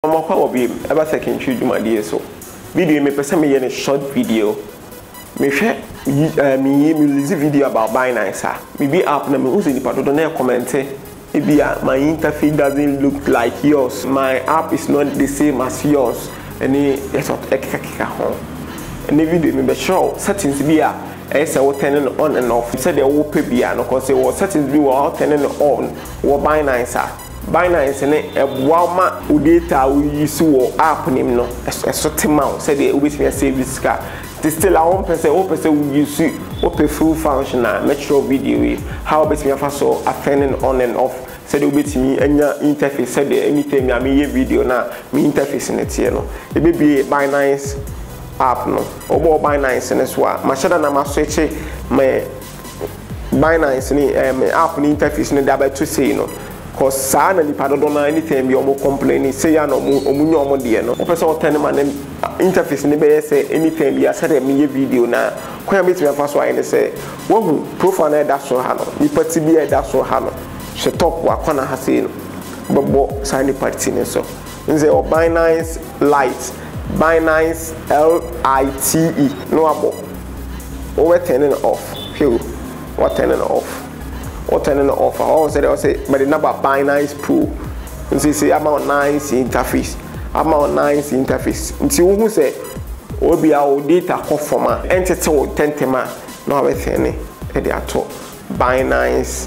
I'm going to ever second choose my dear so. Video me person me a short video. Me share me release video about Binance. Maybe app na me use ni pato do na comment. Maybe my interface doesn't look like yours. My app is not the same as yours. Any sort ekeka ho. Any video me be show settings be I say we turn it on and off. Say the open be no cause say we settings be we turn it on. We Binance. Binance ne ebwama udata we use wo app nim no esotima say the obetimi save this car still a one person we use open full function na metro video how obetimi afa so turning on and off say the obetimi anya interface say the anytime I me video na me interface ne tie no e be Binance app no obo Binance ne so a machada na ma switch me Binance ni app ni interface ne da ba to say no cause sa na nipa do na anytime bi omo complain say ya no omunyo omo de no person o turn man interface ni be say anytime bi asa dem ye video na kwanya beti me fa so ayi ne say wo profile na da so ha no nipa ti bi da so ha no se top wa kwana ha say no bobo sa ni party ne so nze o Binance Lite Binance Lite no abo o we turn it off feel what turn it off or turning off. I say, but the number Binance Pro. And say, I'm on nice interface. I'm on nice interface. Until who say, will be our data conformer. Entity or tentema. No, I think they are taught Binance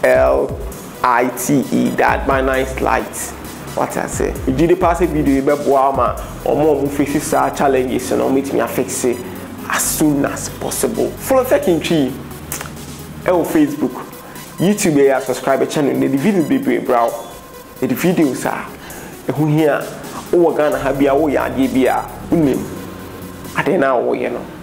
Lite. That Binance Lite. What I say? If you pass a video, you better or more faces challenges and meet me fix it as soon as possible. Follow second tree. Facebook. YouTube ya subscribe channel the video be brow the videos are who here o Ghana ha bia wo ya ade bia unim ade na wo ye no